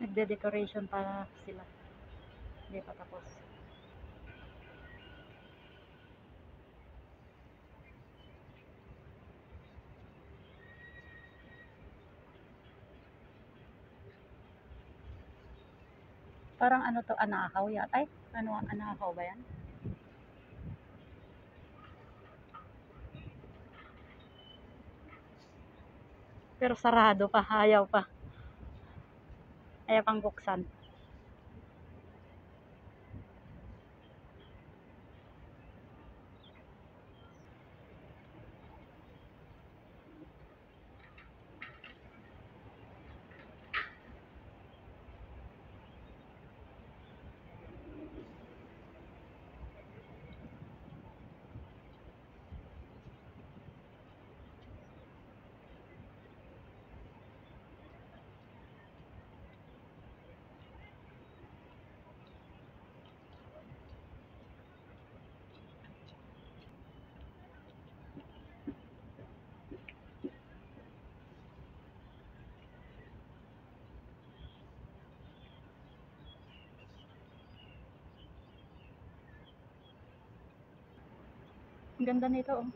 Nagde-decoration pa sila. Hindi pa tapos. Parang ano to, anakaw yata. Ay, ano, anakaw ba yan? Pero sarado pa, ayaw pa. Ayaw pang buksan. Ang ganda nito, oh.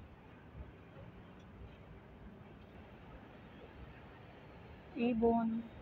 Ibon.